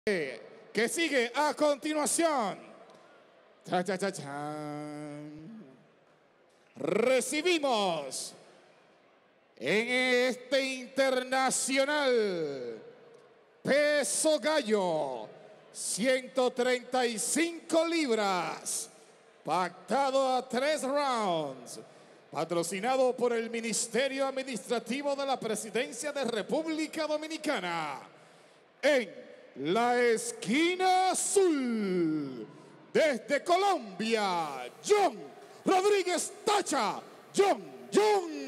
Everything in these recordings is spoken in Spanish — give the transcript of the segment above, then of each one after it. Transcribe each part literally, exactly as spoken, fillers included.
que sigue a continuación. Cha, cha, cha, cha. Recibimos en este internacional peso gallo, ciento treinta y cinco libras, pactado a tres rounds, patrocinado por el Ministerio Administrativo de la Presidencia de República Dominicana. En la esquina azul, desde Colombia, John Rodríguez Tacha, John, John.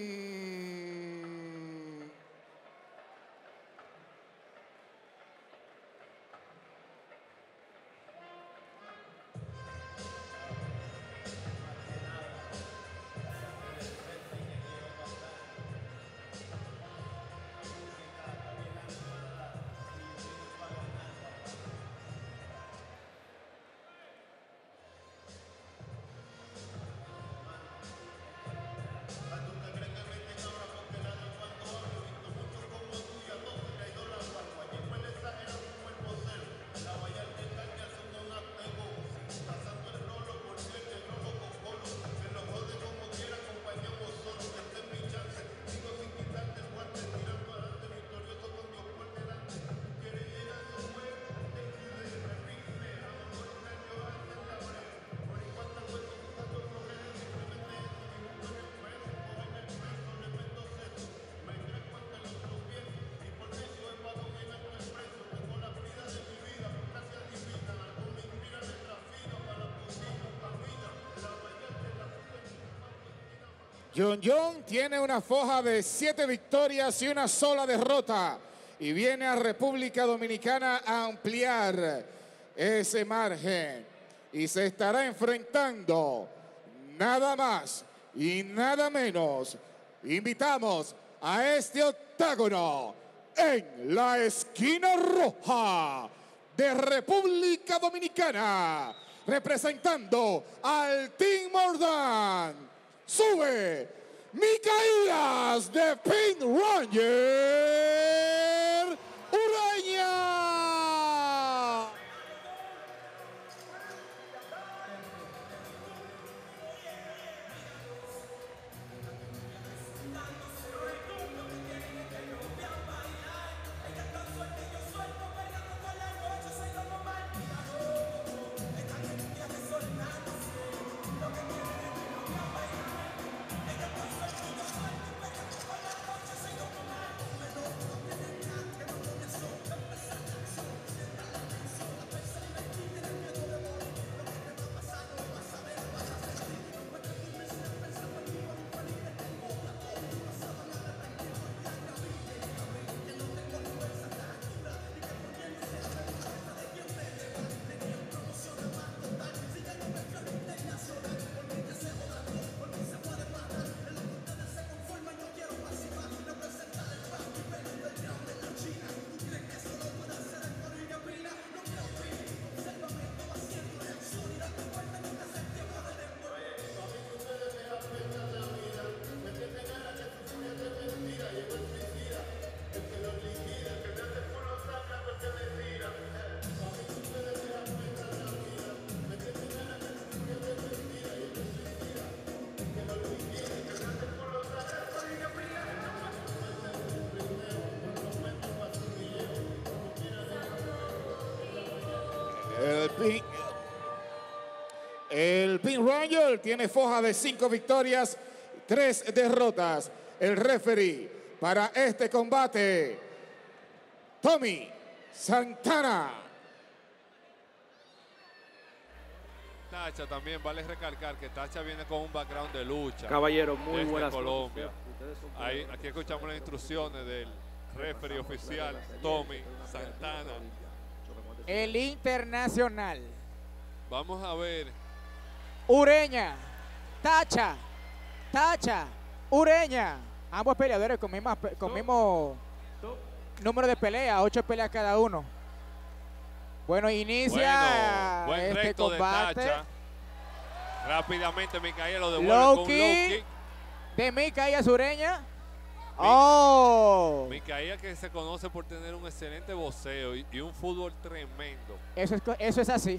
John John tiene una foja de siete victorias y una sola derrota y viene a República Dominicana a ampliar ese margen y se estará enfrentando nada más y nada menos. Invitamos a este octágono en la esquina roja de República Dominicana, representando al Team Mordán. Sube Micaías de Pink Ranger Ureña. El Pink, el Pink Ranger tiene foja de cinco victorias, tres derrotas. El referee para este combate, Tommy Santana. Tacha también, vale recalcar que Tacha viene con un background de lucha. Caballero, muy desde buenas Colombia. noches. Ahí, aquí escuchamos las instrucciones del referee oficial, Tommy Santana. El internacional. Vamos a ver. Ureña, Tacha, Tacha, Ureña. Ambos peleadores con, misma, con mismo número de peleas, ocho peleas cada uno. Bueno, inicia Bueno, buen este recto combate. de Tacha. Rápidamente Micaías lo devuelve con un low kick. De Micaías Ureña. ¡Oh! Micaía, que se conoce por tener un excelente boxeo y, y un fútbol tremendo. Eso es, co- eso es así.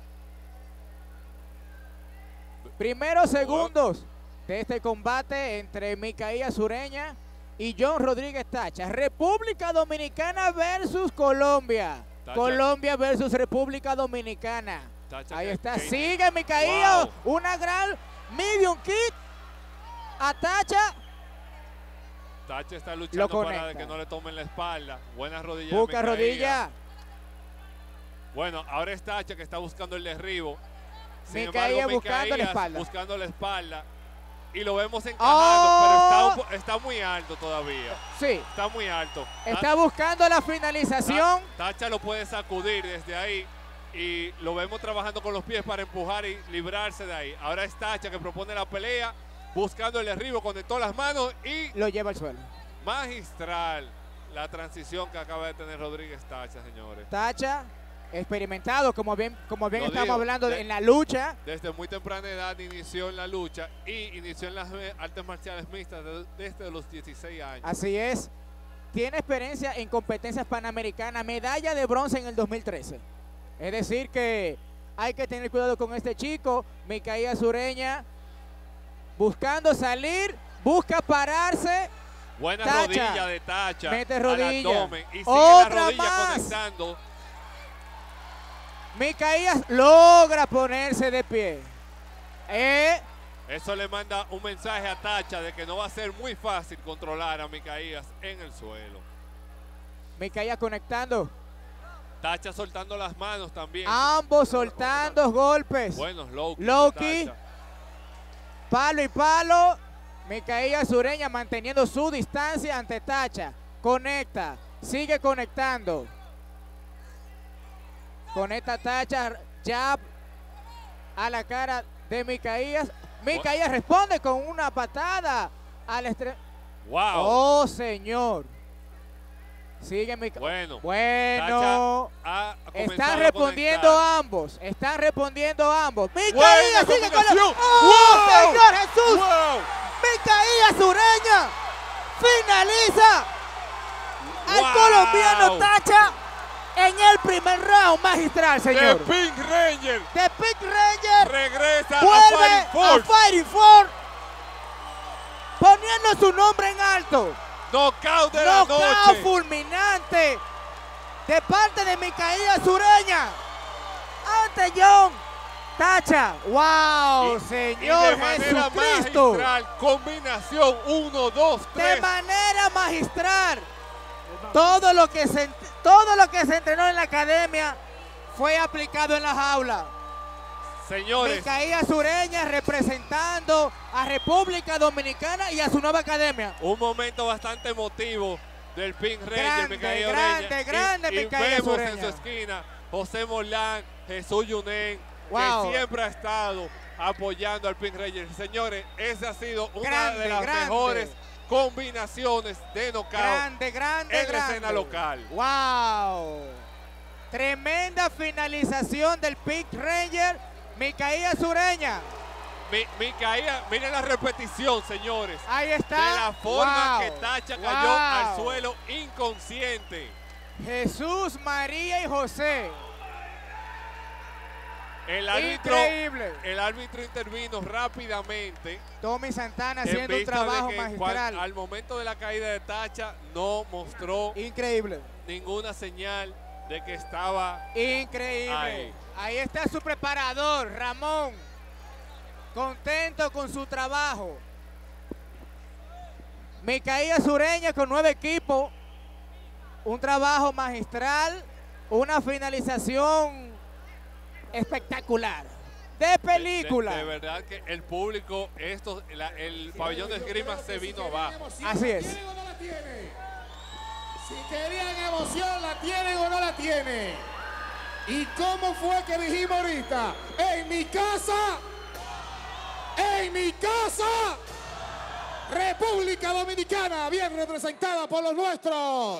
Primeros segundos de este combate entre Micaías Ureña y John Rodríguez Tacha. República Dominicana versus Colombia. Tacha. Colombia versus República Dominicana. Tacha, Ahí que- está. que- Sigue Micaías. Wow. Una gran medium kick a Tacha. Tacha está Lo luchando para conecta. que no le tomen la espalda. Buena rodilla. de Busca Micaía. rodilla. Bueno, ahora es Tacha que está buscando el derribo. Sin Micaía embargo, buscando la Micaías espalda. buscando la espalda. Y lo vemos encajando, ¡Oh! pero está, un po- está muy alto todavía. Sí. Está muy alto. Está buscando la finalización. Ta- Tacha lo puede sacudir desde ahí y lo vemos trabajando con los pies para empujar y librarse de ahí. Ahora es Tacha que propone la pelea, buscando el derribo, conectó las manos y Lo lleva al suelo. magistral la transición que acaba de tener Rodríguez Tacha, señores. Tacha, experimentado, como bien, como bien Lo estamos digo, hablando de- en la lucha. Desde muy temprana edad inició en la lucha y inició en las eh, artes marciales mixtas de- desde los dieciséis años. Así es. Tiene experiencia en competencias panamericanas, medalla de bronce en el dos mil trece. Es decir que hay que tener cuidado con este chico. Micaías Ureña buscando salir, busca pararse. Buena Tacha. rodilla de Tacha Mete al rodilla. abdomen y sigue Otra la rodilla más. conectando. Micaías logra ponerse de pie. Eh, Eso le manda un mensaje a Tacha de que no va a ser muy fácil controlar a Micaías en el suelo. Micaías conectando. Tacha soltando las manos también. Ambos soltando golpes. Buenos low kicks de Low kick. Tacha. Palo y palo. Micaías Ureña manteniendo su distancia ante Tacha. Conecta. Sigue conectando. Conecta Tacha. Jab a la cara de Micaías. Micaías responde con una patada al extremo. Wow. Oh, señor. Sigue Micaías. Bueno. Bueno. Tacha ha comenzado Están a respondiendo conectar. ambos. Están respondiendo ambos. Buena Micaías sigue con la... combinación. ¡Oh, ¡Wow! Señor Jesús! Wow. Micaías Ureña finaliza al Wow. colombiano Tacha en el primer round magistral, The señor. Pink Ranger The Pink Ranger regresa a vuelve Fighting a Force. Fighting Force poniendo su nombre en alto. Knockout de la Knockout noche. fulminante de parte de Micaías Ureña ante John Tacha. ¡Wow, Y- Señor y de manera Jesucristo! magistral, combinación uno, dos, De tres. manera magistral. Todo lo que se, todo lo que se entrenó en la academia fue aplicado en la jaula. Señores, Micaías Ureña representando a República Dominicana y a su nueva academia. un momento bastante emotivo del Pink Ranger, Grande, Micaías grande, Ureña. grande, y, y Micaías vemos Ureña. en su esquina José Morlán, Jesús Yunen, Wow. que siempre ha estado apoyando al Pink Ranger. Señores, esa ha sido una Grande, de las grande. mejores combinaciones de knockout Grande, grande, en la grande. escena local. ¡Wow! Tremenda finalización del Pink Ranger, Micaías Ureña. Mi, Micaías, miren la repetición, señores. Ahí está. De la forma Wow, que Tacha cayó wow. al suelo inconsciente. Jesús, María y José. El árbitro, Increíble. el árbitro intervino rápidamente. Tommy Santana en haciendo un vista de trabajo que cual- magistral. al momento de la caída de Tacha no mostró Increíble. ninguna señal de que estaba. Increíble. Ahí. Ahí está su preparador, Ramón. Contento con su trabajo. Micaías Ureña con nueve equipos. Un trabajo magistral. Una finalización espectacular. De de- película. De, de verdad que el público, estos, la- el pabellón de esgrima se vino abajo. Así es. ¿La tienen o no la tienen? Si querían emoción, ¿la tienen o no la tienen? ¿Y cómo fue que dijimos ahorita? En mi casa, en mi casa, República Dominicana, bien representada por los nuestros.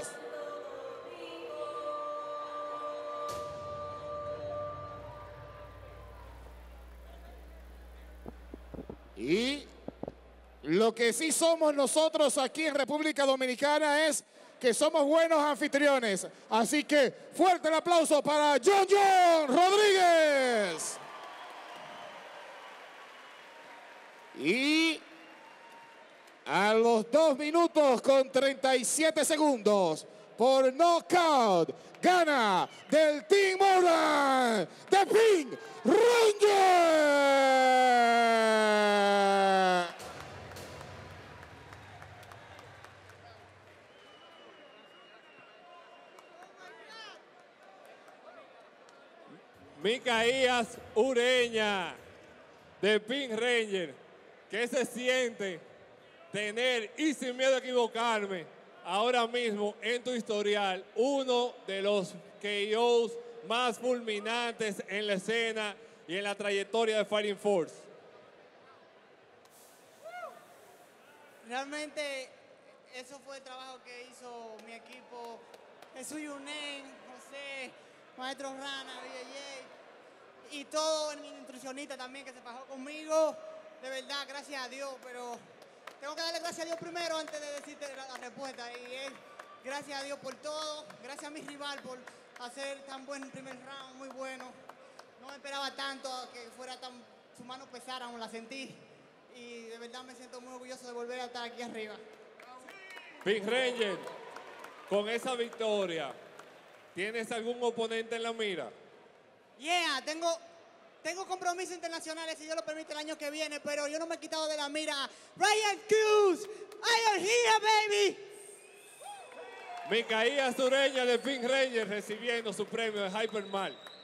Y Lo que sí somos nosotros aquí en República Dominicana es que somos buenos anfitriones. Así que fuerte el aplauso para John John Rodríguez. Y a los dos minutos con treinta y siete segundos, por knockout, gana del Team Morgan, The Pink Ranger. Micaías Ureña, de Pink Ranger. ¿Qué se siente tener, y sin miedo a equivocarme, ahora mismo en tu historial, uno de los K Os más fulminantes en la escena y en la trayectoria de Fighting Force? Realmente eso fue el trabajo que hizo mi equipo, Jesús Yunen, José, Maestro Rana, D J, y todo el nutricionista también que se pasó conmigo. De verdad, gracias a Dios, pero tengo que darle gracias a Dios primero antes de decirte la, la respuesta. Y es gracias a Dios por todo, gracias a mi rival por hacer tan buen primer round, muy bueno. No me esperaba tanto que fuera tan, sus manos pesaran, la sentí. Y de verdad me siento muy orgulloso de volver a estar aquí arriba. Pink Ranger, con esa victoria, ¿tienes algún oponente en la mira? Yeah, tengo... Tengo compromisos internacionales, si Dios lo permite, el año que viene, pero yo no me he quitado de la mira. Ryan Cruz, I am here, baby. Micaías Ureña de Pink Ranger recibiendo su premio de Hypermal.